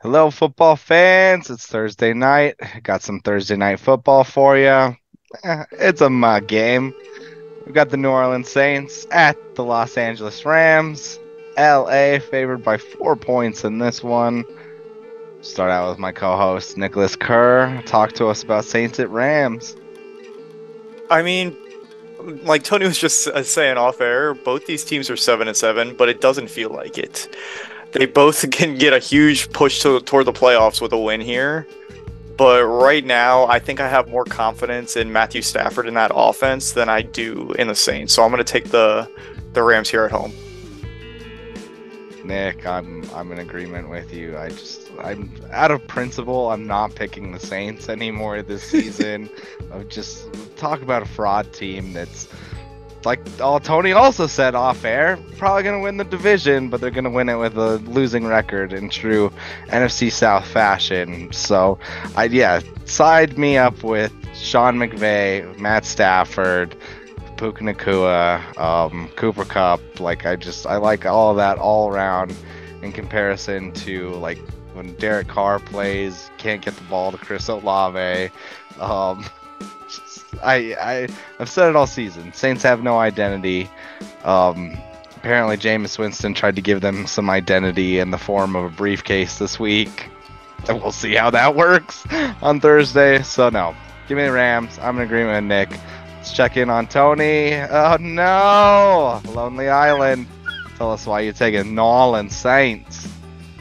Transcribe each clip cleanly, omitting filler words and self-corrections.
Hello, football fans. It's Thursday night. Got some Thursday night football for you. It's a mug game. We've got the New Orleans Saints at the Los Angeles Rams. LA favored by 4 points in this one. Start out with my co-host, Nicholas Kerr. Talk to us about Saints at Rams. I mean, like Tony was just saying off air, both these teams are 7-7, but it doesn't feel like it. They both can get a huge push toward the playoffs with a win here. But right now, I think I have more confidence in Matthew Stafford in that offense than I do in the Saints. So I'm going to take the Rams here at home. Nick, I'm in agreement with you. I'm out of principle. I'm not picking the Saints anymore this season. I've just talk about a fraud team that's like Tony also said off air, probably going to win the division, but they're going to win it with a losing record in true NFC South fashion. So, side me up with Sean McVay, Matt Stafford, Puka Nacua, Cooper Kupp. I like all of that all around in comparison to like when Derek Carr plays, can't get the ball to Chris Olave. I've said it all season. Saints have no identity. Apparently, Jameis Winston tried to give them some identity in the form of a briefcase this week. And we'll see how that works on Thursday. So, no. Give me the Rams. I'm in agreement with Nick. Let's check in on Tony. Oh, no. Lonely Island. Tell us why you're taking New Orleans Saints.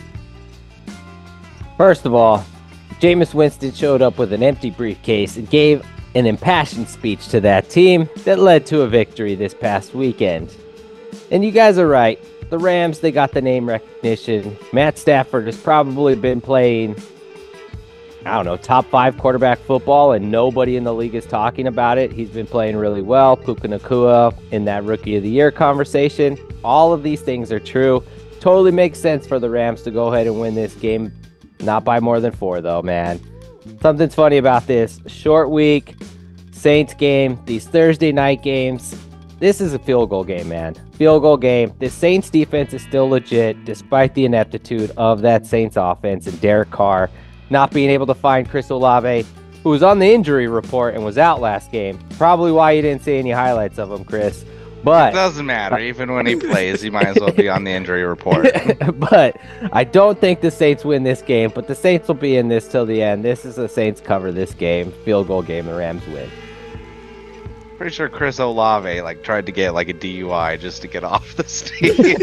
First of all, Jameis Winston showed up with an empty briefcase and gave an impassioned speech to that team that led to a victory this past weekend. And you guys are right. The Rams, they got the name recognition. Matt Stafford has probably been playing, top 5 quarterback football, and nobody in the league is talking about it. He's been playing really well. Puka Nacua in that Rookie of the Year conversation. All of these things are true. Totally makes sense for the Rams to go ahead and win this game. Not by more than 4, though, man. Something's funny about this. Short week, Saints game, these Thursday night games. This is a field goal game, man. Field goal game. The Saints defense is still legit, despite the ineptitude of that Saints offense and Derek Carr not being able to find Chris Olave, who was on the injury report and was out last game. Probably why you didn't see any highlights of him, Chris. But it doesn't matter. Even when he plays, he might as well be on the injury report. But I don't think the Saints win this game, but the Saints will be in this till the end. This is the Saints cover this game. Field goal game, the Rams win. Pretty sure Chris Olave tried to get a DUI just to get off the stage.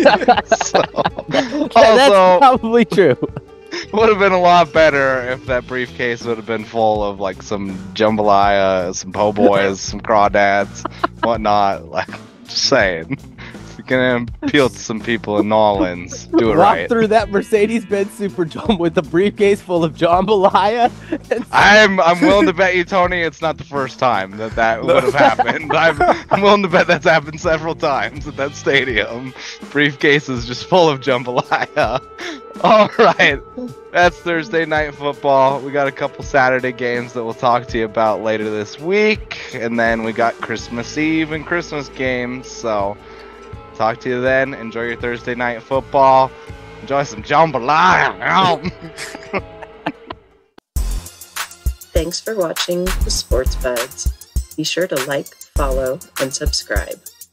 That's probably true. Would have been a lot better if that briefcase would have been full of some jambalaya, some po' boys, some crawdads, whatnot. Just saying. If you're gonna appeal to some people in New Orleans, do it right. Walk through that Mercedes-Benz Superdome with a briefcase full of jambalaya. I'm willing to bet you, Tony, it's not the first time that would have happened. I'm willing to bet that's happened several times at that stadium. Briefcases just full of jambalaya. All right, that's Thursday night football. We got a couple Saturday games that we'll talk to you about later this week, and then we got Christmas Eve and Christmas games. So, talk to you then. Enjoy your Thursday night football. Enjoy some jambalaya. Thanks for watching the Sports Buds. Be sure to like, follow, and subscribe.